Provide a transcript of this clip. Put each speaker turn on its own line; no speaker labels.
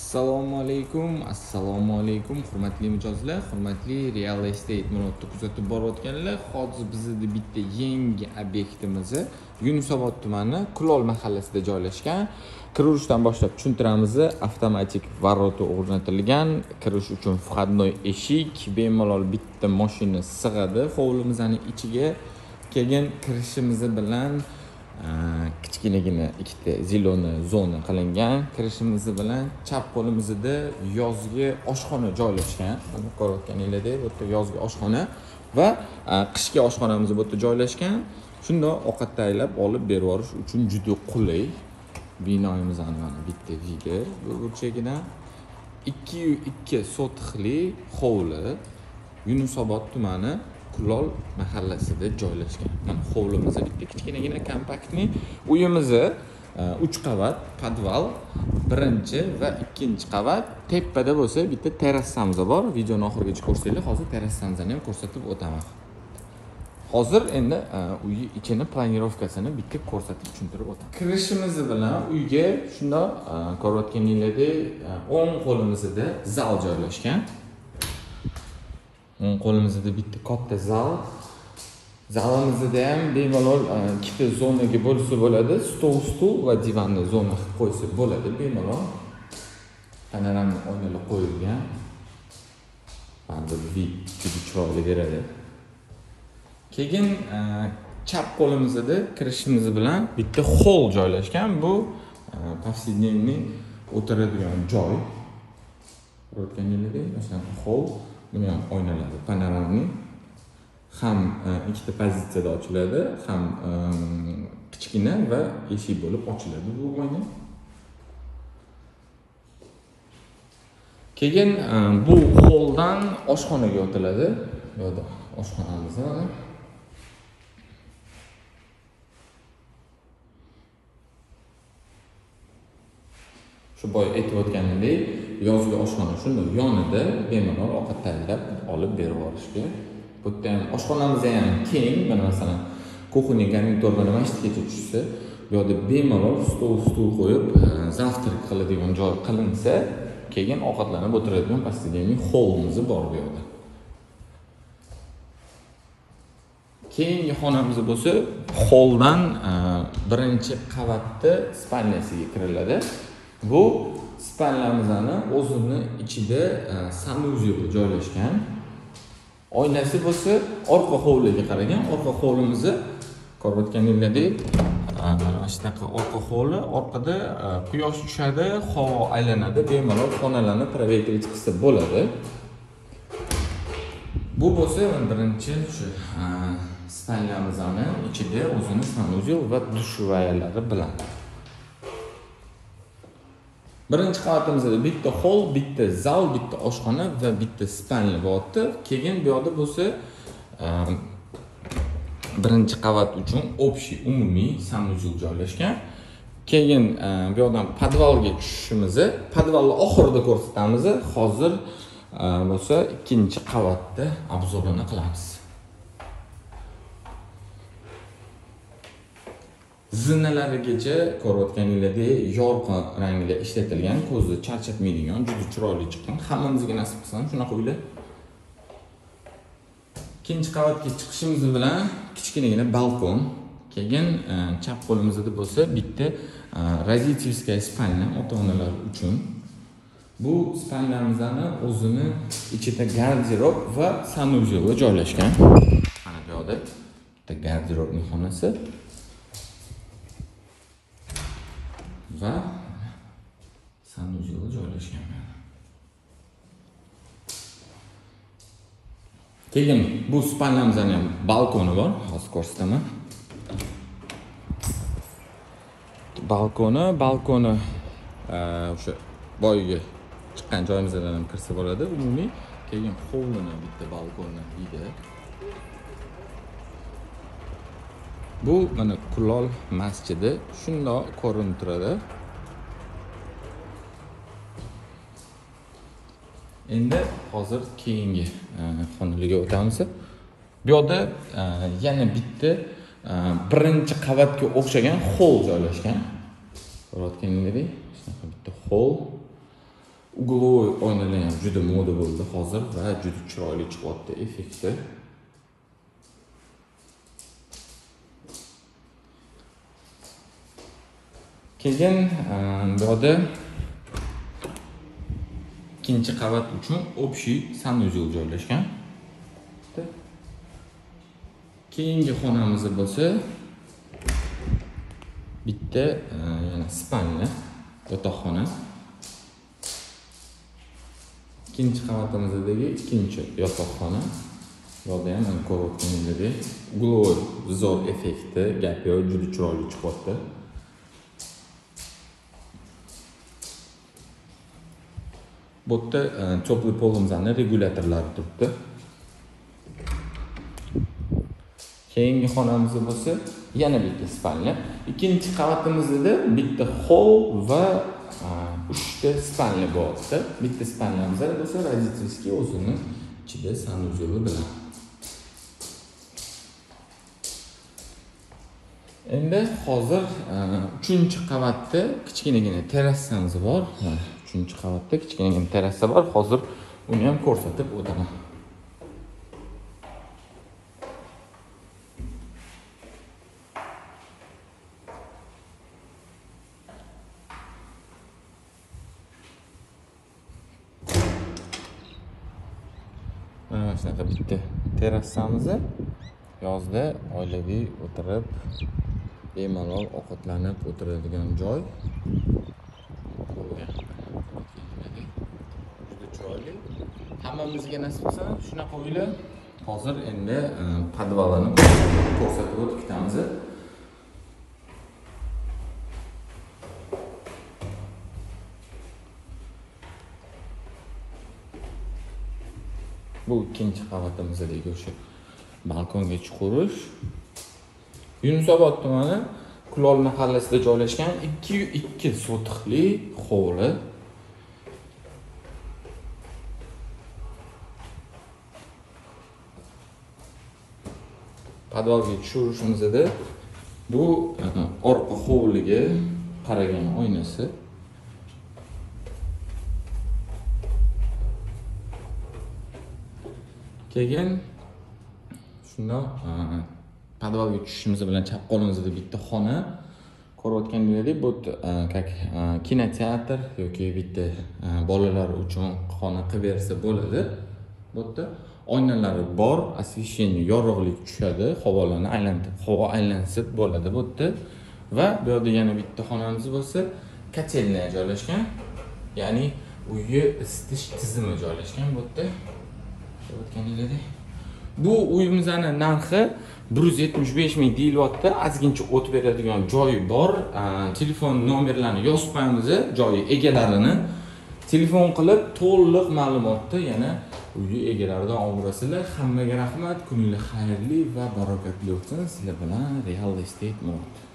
Assalomu alaykum, hurmatli mijozlar, hurmatli Real Estate Murodni kuzatib borayotganlar. Hozir bizning bitta yangi obyektimiz Yunusobod tumani Kulol mahallasida joylashgan. Kirishdan boshlab tushuntiramiz. Avtomatik varroti o'rnatilgan, kirish uchun vходной eshik, bemalol bitta mashina sig'adi hovlimizning ichiga. Keyin kirishimiz bilan kichkinagina ikkita ziloni zona qilingan. Kirishimiz bilan chap qo'limizda yozgi oshxona joylashgan. Mana ko'rayotganinglardek bu yerda yozgi oshxona va qishki oshxonamiz bu yerda joylashgan. Shunda ovqat tayyorlab olib berib yuborish uchun juda qulay. Binoyimizning mana bitta vidi bu burchagidan 2.2 sotixli hovli Yunusobod tumani Kulol mahallasida joylashgan. Mana hovlimiz bitta kichkinagina kompaktni uyimiz 3 qavat, podval, birinchi va ikkinchi qavat. Tepada bo'lsa bitta terrasamiz bor. Videoni oxirigacha ko'rsanglar, hozir terrasamizni ham ko'rsatib o'taman. Hozir endi uy ichini planirovkasini bitta ko'rsatib tushuntirib o'taman. Kirishimiz bilan uyga shunda ko'rayotganinglardek o'ng qo'limizda zal joylashgan. Qo'limizda bitta katta zal. Zalimizda ham bemalol ikkita zonaga bo'lsa bo'ladi. Stul va divanni zona qilib qo'ysa bo'ladi bemalol. Panoramli oynalar qo'yilgan. Ba'zi vid juda chiroyli beradi. Keyin chap qo'limizda kirishimiz bilan bitta hol joylashgan. Bu повседневный o'tiradigan joy. Ko'rayotganinglardek, masalan, hol buni ham oynalari panoramli. Ham ikkita pozitsiyada ochiladi, ham kichkina va eshik bo'lib ochiladi bu oyna. Keyin bu holdan oshxonaga o'tiladi. Bu yerda oshxonamiz bor. Shu boy aytib o'tganimdek, yozgi oshxona shunda yonida bemalol ovqat tayyorlab olib berib yuborishga. Bu yerda ham oshxonamiz ham keng, mana masalan, kuxnya garnitur bilan masjidgacha tushsa, bu yerda bemalol stul qo'yib, zavtrak qiladigan joy qilinsa, keyin ovqatlanib o'tiradigan posttagi holimiz bor bu yerda. Keyingi xonamiz bo'lsa, holdan birinchi qavatda spalnyasiga kiriladi. Bu spalnyamizning o'zini ichida sanuzyel joylashgan. Oynasi bo'lsa orqa hovliga qaragan. Orqa hovlimizni ko'rayotganinglardek, mana shunaqa orqa hovli, orqada quyosh tushadi, havo aylanadi, bemalol xonalarni provetrik qilsa bo'ladi. Bu bo'lsa birinchi shu spalnyamizning ichida o'zini sanuzyel va dushvayalari bilan. Birinchi qavatimizda bitta hol, bitta zal, bitta oshxona va bitta spalnya bor. Keyin bu yerda bo'lsa birinchi qavat uchun общий umumiy sanuzyel joylashgan. Keyin bu yerdan podvalga tushishimizni podvalni oxirida ko'rsatamiz. Hozir bo'lsa ikkinchi qavatda obzorini qilamiz. Zinalarigacha ko'rayotganinglardek yorqin rangli ishlatilgan, ko'zni charchatmaydigan, juda chiroyli chiqqan. Hammamizga nasib qilsin shunaqa uylar. Ikkinchi qavatga chiqishimiz bilan kichkinagina balkon, keyin chap qo'limizda bo'lsa bitta родительская spalnya ota-onalar uchun. Bu spalnyamizning o'zini ichida garderob va sanuzyel joylashgan. Mana bu yerda bitta garderobning xonasi va sanuzyel joylashgan. Keyin bu spalnyamizning ham balkoni bor, hozir ko'rsataman. Balkoni o'sha boyiga chiqqan joyimizdan ham kirsa bo'ladi umumiy. Keyin hovlini bitta balkonni vidi. Bu mana Kulol masjidi shundoq ko'rinib turadi. Endi hozir keyingi xonalarga o'tamiz. Bu yerda yana bitta birinchi qavatga o'xshagan hol joylashgan. Ko'rayotganinglardek, shunaqa bitta hol. Uglovoy oynalar ham juda moda bo'ldi hozir va juda chiroyli chiqyapti effekti. Keyin bu yerda ikkinchi qavat uchun общий sanuzel joylashgan. Keyingi xonamiz bo'lsa bitta yana spalni yotoqxona. İkinci qavatimizdagi ikinchi yotoqxona. Bu yerda ham ko'rayotganingizdek Uglovoy zo'r effekti, gap yo'q, juda chiroyli chiqyapti. Bu yerda teplый polimizni regulyatorlari turibdi. Keyingi xonamiz bo'lsa yana bitta spalni. Ikkinchi qavatimizda bitta hol va 3 ta spalni bo'lyapti. Bitta spalnamiz bo'lsa родительский o'zini ichida sanuzeli bilan. Endi hozir 3-qavatda kichkinagina terrasamiz bor. 3-qavatda kichkinagina terrasa bor. Hozir uni ham ko'rsatib o'taman. Mana shunaqa bitta terrasamiz. Yozda oilaviy o'tirib, bemalol ovqatlanib o'tiradigan joy. Juda chiroyli. Hammamizga nasib qilsa shunaqa uylar. Hozir endi podvalini ko'rsatib o'tamiz. Bu ikinchi qavatimizdagi o'sha balkonga chiqarish. Yunusobod tumani Kulol mahallasida joylashgan 202 sotixli hovli. Podvalga tushirishimizda bu orqa hovliga qaragan oynasi. Keyin shundoq podvalga tushishimiz bilan chap qo'limizda bitta xona ko'rayotganingizdek, bu kinoteatr yoki bitta bolalar uchun xona qilib bersa bo'ladi. Bu yerda oynalari bor, освещение yorug'lik tushadi, havo aylanib bo'ladi bu yerda. Va bu yerda yana bitta xonamiz bo'lsa, kotelniya joylashgan. Ya'ni uyga isitish tizimi joylashgan bu yerda. Bu uyimizning narxi 175 ming deyilyapti. Ozgincha o't beradigan joyi bor. Telefon nomerlarini yozib qo'yamiz, joyi egalarini telefon qilib to'liq ma'lumotni yana uy egalaridan olurasizlar. Hammaga rahmat, kuningiz xayrli va barokatli o'tsin. Sizlar bilan Real Estate Mart.